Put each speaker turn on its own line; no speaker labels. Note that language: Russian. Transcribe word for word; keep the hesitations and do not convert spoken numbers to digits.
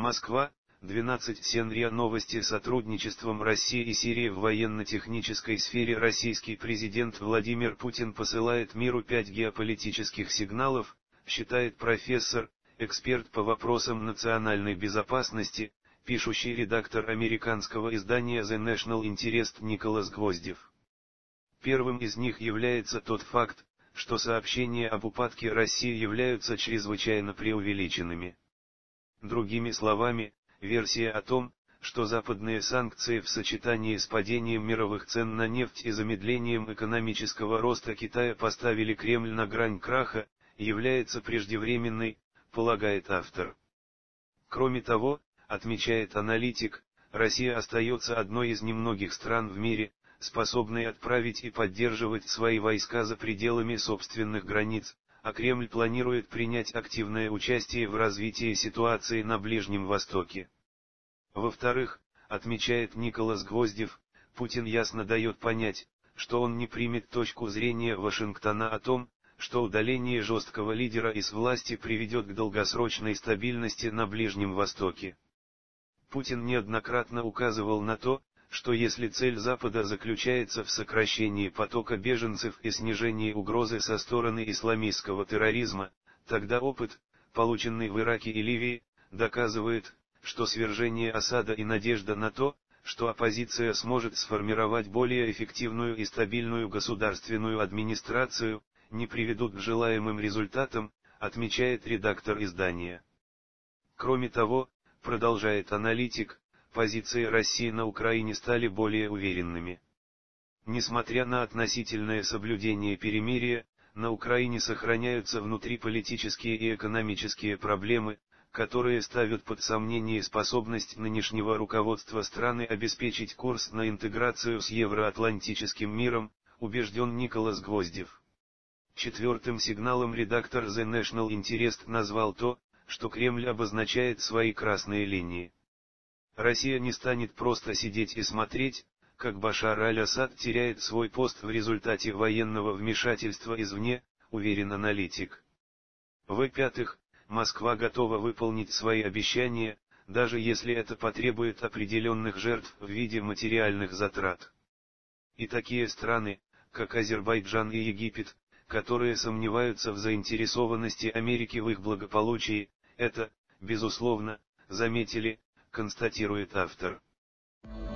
Москва, двенадцатое сентября. Новости. Сотрудничеством России и Сирии в военно-технической сфере. Российский президент Владимир Путин посылает миру пять геополитических сигналов, считает профессор, эксперт по вопросам национальной безопасности, пишущий редактор американского издания The National Interest Николас Гвоздев. Первым из них является тот факт, что сообщения об упадке России являются чрезвычайно преувеличенными. Другими словами, версия о том, что западные санкции в сочетании с падением мировых цен на нефть и замедлением экономического роста Китая поставили Кремль на грань краха, является преждевременной, полагает автор. Кроме того, отмечает аналитик, Россия остается одной из немногих стран в мире, способной отправить и поддерживать свои войска за пределами собственных границ, а Кремль планирует принять активное участие в развитии ситуации на Ближнем Востоке. Во-вторых, отмечает Николас Гвоздев, Путин ясно дает понять, что он не примет точку зрения Вашингтона о том, что удаление жесткого лидера из власти приведет к долгосрочной стабильности на Ближнем Востоке. Путин неоднократно указывал на то, что если цель Запада заключается в сокращении потока беженцев и снижении угрозы со стороны исламистского терроризма, тогда опыт, полученный в Ираке и Ливии, доказывает, что свержение Асада и надежда на то, что оппозиция сможет сформировать более эффективную и стабильную государственную администрацию, не приведут к желаемым результатам, отмечает редактор издания. Кроме того, продолжает аналитик, позиции России на Украине стали более уверенными. Несмотря на относительное соблюдение перемирия, на Украине сохраняются внутриполитические и экономические проблемы, которые ставят под сомнение способность нынешнего руководства страны обеспечить курс на интеграцию с евроатлантическим миром, убежден Николас Гвоздев. Четвертым сигналом редактор The National Interest назвал то, что Кремль обозначает свои красные линии. Россия не станет просто сидеть и смотреть, как Башар аль-Асад теряет свой пост в результате военного вмешательства извне, уверен аналитик. В-пятых, Москва готова выполнить свои обещания, даже если это потребует определенных жертв в виде материальных затрат. И такие страны, как Азербайджан и Египет, которые сомневаются в заинтересованности Америки в их благополучии, это, безусловно, заметили, констатирует автор.